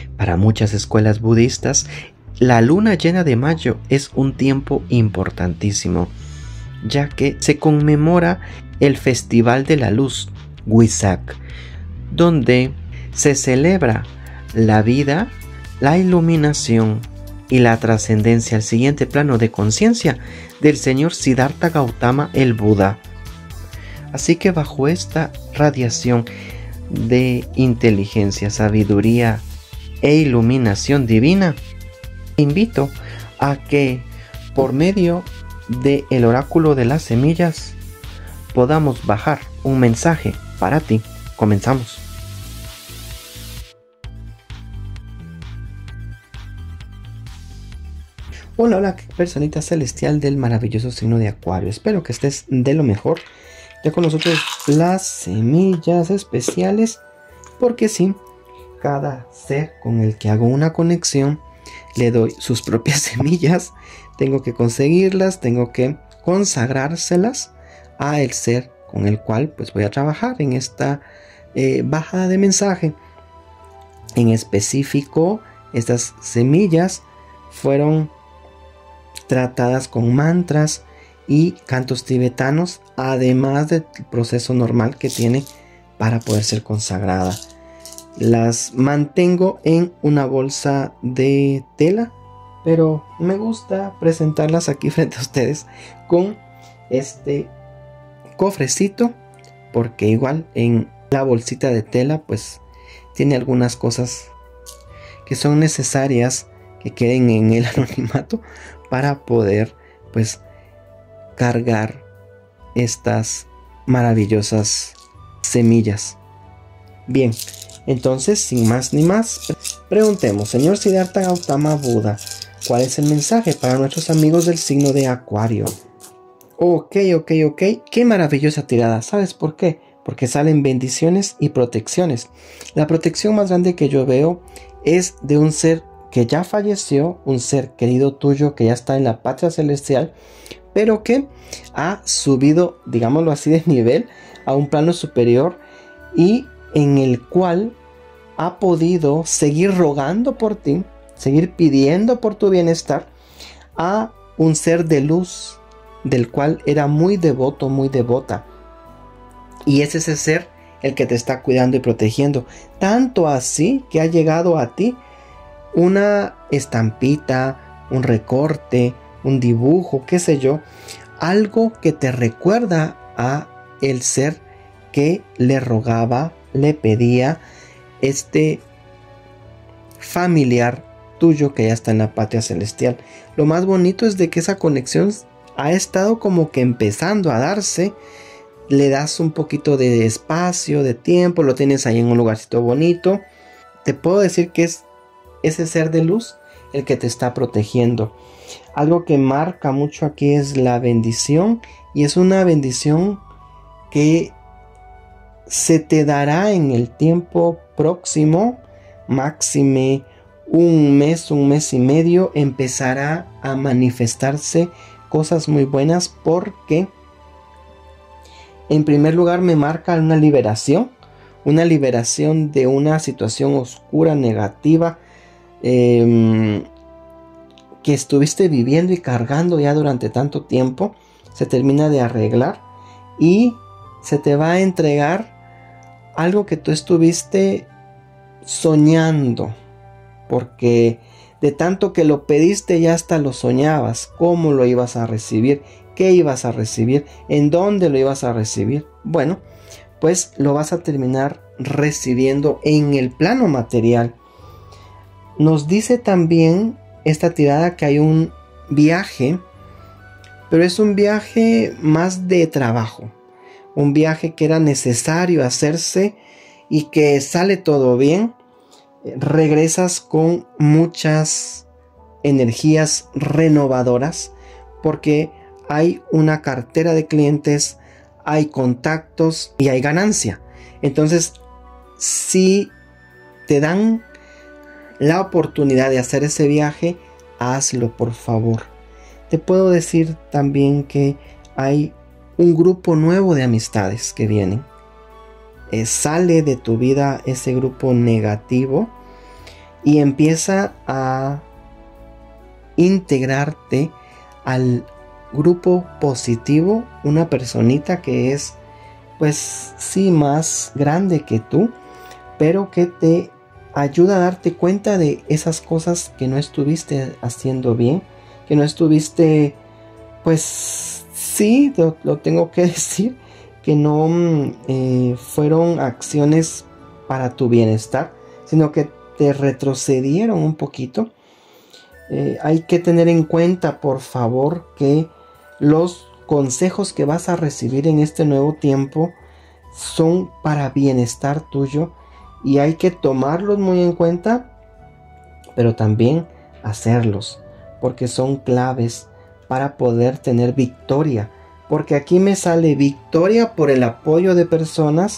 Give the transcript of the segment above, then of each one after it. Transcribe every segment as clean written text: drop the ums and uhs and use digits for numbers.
Para muchas escuelas budistas, la luna llena de mayo es un tiempo importantísimo, ya que se conmemora el Festival de la Luz, Wesak, donde se celebra la vida, la iluminación y la trascendencia al siguiente plano de conciencia del señor Siddhartha Gautama el Buda. Así que bajo esta radiación de inteligencia, sabiduría e iluminación divina, invito a que por medio del oráculo de las semillas podamos bajar un mensaje para ti. Comenzamos. Hola, hola, personita celestial del maravilloso signo de Acuario. Espero que estés de lo mejor. Ya con nosotros las semillas especiales, porque sí, cada ser con el que hago una conexión le doy sus propias semillas. Tengo que conseguirlas, tengo que consagrárselas a el ser con el cual pues voy a trabajar en esta bajada de mensaje. En específico, estas semillas fueron tratadas con mantras y cantos tibetanos, además del proceso normal que tiene para poder ser consagrada. Las mantengo en una bolsa de tela, pero me gusta presentarlas aquí frente a ustedes con este cofrecito, porque igual en la bolsita de tela pues tiene algunas cosas que son necesarias que queden en el anonimato para poder pues cargar estas maravillosas semillas. Bien, entonces sin más ni más, preguntemos, señor Siddhartha Gautama Buda, ¿cuál es el mensaje para nuestros amigos del signo de Acuario? Ok, qué maravillosa tirada. ¿Sabes por qué? Porque salen bendiciones y protecciones. La protección más grande que yo veo es de un ser que ya falleció, un ser querido tuyo que ya está en la patria celestial, pero que ha subido, digámoslo así, de nivel a un plano superior y en el cual ha podido seguir rogando por ti, seguir pidiendo por tu bienestar a un ser de luz del cual era muy devoto, muy devota. Y es ese ser el que te está cuidando y protegiendo, tanto así que ha llegado a ti una estampita, un recorte, un dibujo, qué sé yo, algo que te recuerda a el ser que le rogaba, le pedía, este familiar tuyo que ya está en la patria celestial. Lo más bonito es de que esa conexión ha estado como que empezando a darse. Le das un poquito de espacio, de tiempo, lo tienes ahí en un lugarcito bonito. Te puedo decir que es ese ser de luz el que te está protegiendo. Algo que marca mucho aquí es la bendición, y es una bendición que se te dará en el tiempo próximo, máxime un mes y medio, empezará a manifestarse cosas muy buenas, porque en primer lugar me marca una liberación de una situación oscura, negativa, que estuviste viviendo y cargando ya durante tanto tiempo. Se termina de arreglar y se te va a entregar algo que tú estuviste soñando, porque de tanto que lo pediste ya hasta lo soñabas. ¿Cómo lo ibas a recibir? ¿Qué ibas a recibir? ¿En dónde lo ibas a recibir? Bueno, pues lo vas a terminar recibiendo en el plano material. Nos dice también esta tirada que hay un viaje, pero es un viaje más de trabajo, un viaje que era necesario hacerse y que sale todo bien. Regresas con muchas energías renovadoras, porque hay una cartera de clientes, hay contactos y hay ganancia. Entonces, si te dan la oportunidad de hacer ese viaje, hazlo, por favor. Te puedo decir también que hay un grupo nuevo de amistades que vienen. Sale de tu vida ese grupo negativo y empieza a integrarte al grupo positivo, una personita que es, pues sí, más grande que tú, pero que te ayuda a darte cuenta de esas cosas que no estuviste haciendo bien, que no estuviste, pues sí, lo tengo que decir, que no fueron acciones para tu bienestar, sino que te retrocedieron un poquito. Hay que tener en cuenta, por favor, que los consejos que vas a recibir en este nuevo tiempo son para bienestar tuyo y hay que tomarlos muy en cuenta, pero también hacerlos, porque son claves para poder tener victoria. Porque aquí me sale victoria por el apoyo de personas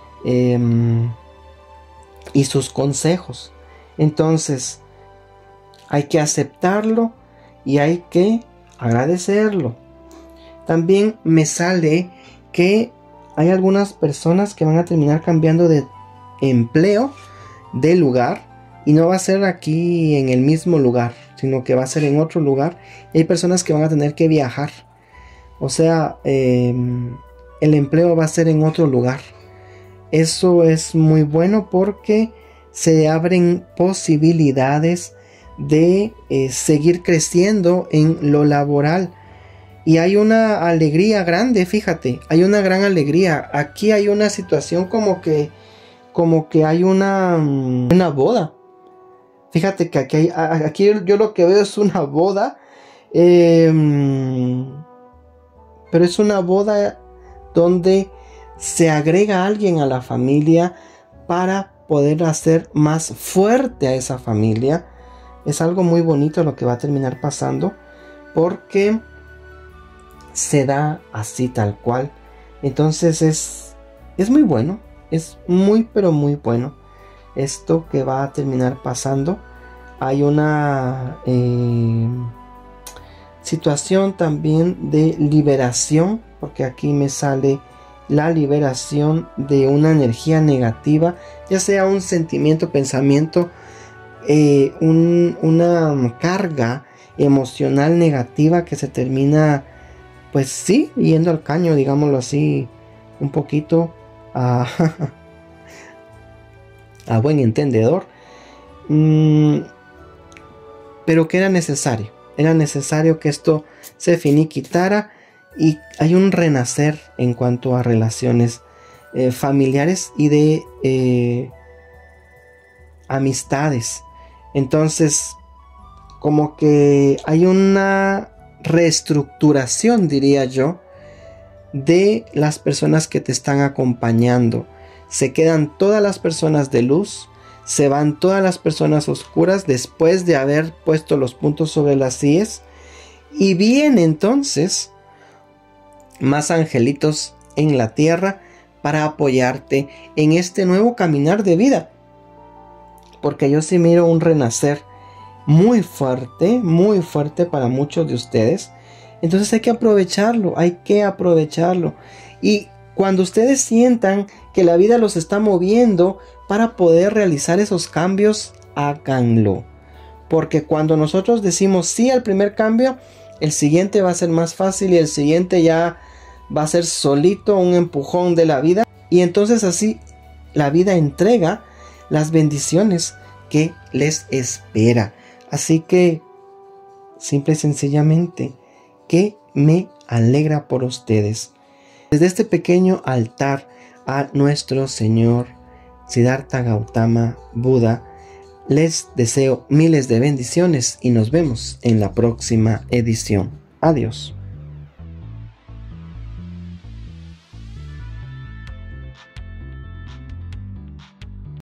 y sus consejos. Entonces hay que aceptarlo y hay que agradecerlo. También me sale que hay algunas personas que van a terminar cambiando de empleo, de lugar, y no va a ser aquí en el mismo lugar, sino que va a ser en otro lugar. Y hay personas que van a tener que viajar. O sea, el empleo va a ser en otro lugar. Eso es muy bueno porque se abren posibilidades de seguir creciendo en lo laboral. Y hay una alegría grande, fíjate, hay una gran alegría. Aquí hay una situación como que hay una boda. Fíjate que aquí yo lo que veo es una boda. Pero es una boda donde se agrega a alguien a la familia para poder hacer más fuerte a esa familia. Es algo muy bonito lo que va a terminar pasando, porque se da así tal cual. Entonces es muy bueno, es muy pero muy bueno esto que va a terminar pasando. Hay una situación también de liberación, porque aquí me sale la liberación de una energía negativa, ya sea un sentimiento, pensamiento, una carga emocional negativa que se termina, pues sí, yendo al caño, digámoslo así, un poquito a buen entendedor, pero que era necesario que esto se finiquitara. Y hay un renacer en cuanto a relaciones familiares y de amistades. Entonces, como que hay una reestructuración, diría yo, de las personas que te están acompañando. Se quedan todas las personas de luz, se van todas las personas oscuras después de haber puesto los puntos sobre las íes, y viene entonces más angelitos en la tierra para apoyarte en este nuevo caminar de vida, porque yo sí miro un renacer muy fuerte para muchos de ustedes. Entonces hay que aprovecharlo, y cuando ustedes sientan que la vida los está moviendo para poder realizar esos cambios, háganlo, porque cuando nosotros decimos sí al primer cambio, el siguiente va a ser más fácil y el siguiente ya va a ser solito un empujón de la vida, y entonces así la vida entrega las bendiciones que les espera. Así que simple y sencillamente que me alegra por ustedes. Desde este pequeño altar a nuestro Señor Siddhartha Gautama Buda, les deseo miles de bendiciones y nos vemos en la próxima edición. Adiós.